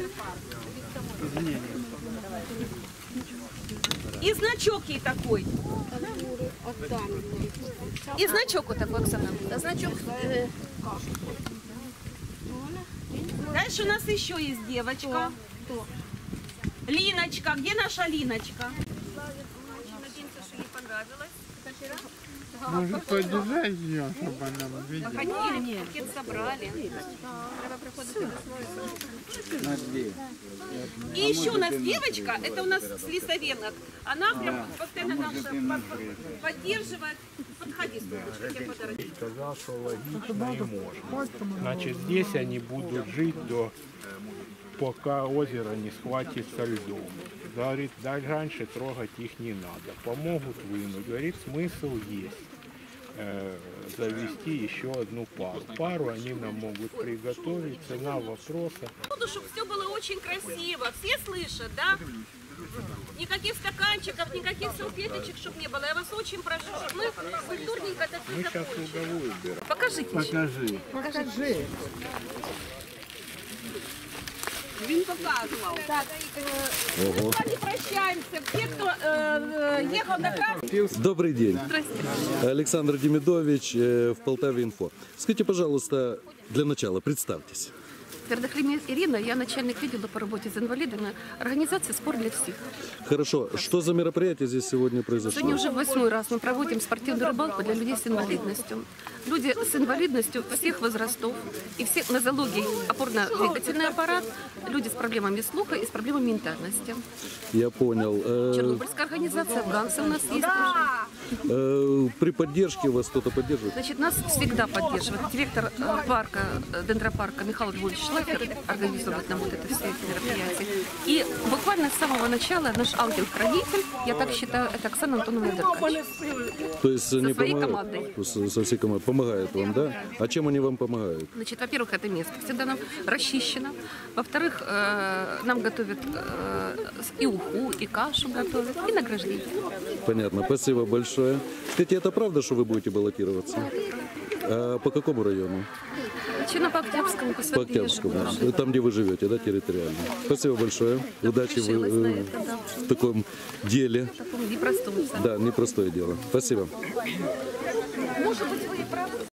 И значок ей такой. И значок вот такой, Оксана. Значок. Дальше у нас еще есть девочка. Линочка. Где наша Линочка? Надеемся, что ей понравилось. Может, поддержать ее, чтобы она видела? Походили, пакет собрали. И еще у нас девочка, это у нас с лесовенок. Она прям постоянно нас поддерживает. Подходи, я тебе подарок. Сказал, что логично и можно. Значит, здесь они будут жить пока озеро не схватится льдом. Говорит, раньше трогать их не надо. Помогут вынуть. Говорит, смысл есть. Завести еще одну пару. Пару они нам могут приготовить. Цена вопроса. Буду, чтобы все было очень красиво. Все слышат, да? Никаких стаканчиков, никаких салфеточек, чтобы не было. Я вас очень прошу, чтобы мы культурненько это все Мы сейчас закончили. луговую убираем. Покажите. Покажи. Він показував. Так, ми з вами прощаемся. Все, кто ехал на красный. Добрый день. Здрасте. Александр Демидович, в Полтаве Инфо. Скажите, пожалуйста, для начала представьтесь. Твердохлебня Ирина, я начальник відділу по роботі з інвалідами, організація «Спорт для всіх». Хорошо. Что за мероприятие здесь сегодня произошло? Сегодня уже 8-й раз мы проводим спортивную рыбалку для людей с инвалидностью. Люди с инвалидностью всех возрастов и всех нозологий, опорно-двигательный аппарат, люди с проблемами слуха и с проблемами ментальности. Я понял. Чернобыльская организация, афганцы у нас есть тоже. При поддержке вас кто-то поддерживает? Значит, нас всегда поддерживает директор парка, дендропарка Михаил Львович Шлафер, организовывает нам вот это все мероприятие. И буквально с самого начала наш ангел-хранитель, я так считаю, это Оксана Антоновна Деркач. То есть Со они своей помогают? командой. Со всей командой. Помогают вам, да? А чем они вам помогают? Значит, во-первых, это место всегда нам расчищено. Во-вторых, нам готовят и уху, и кашу готовят, и награждение. Понятно. Спасибо большое. Скажите, это правда, что вы будете баллотироваться? А по какому району? Начинаем по Октябрьскому, по По Октябрьскому. Там, где вы живете, да, территориально? Спасибо большое. Удачи решилась на это, да. в таком деле. Таком непростом. Да, непростое дело. Спасибо. Может быть, вы и правы.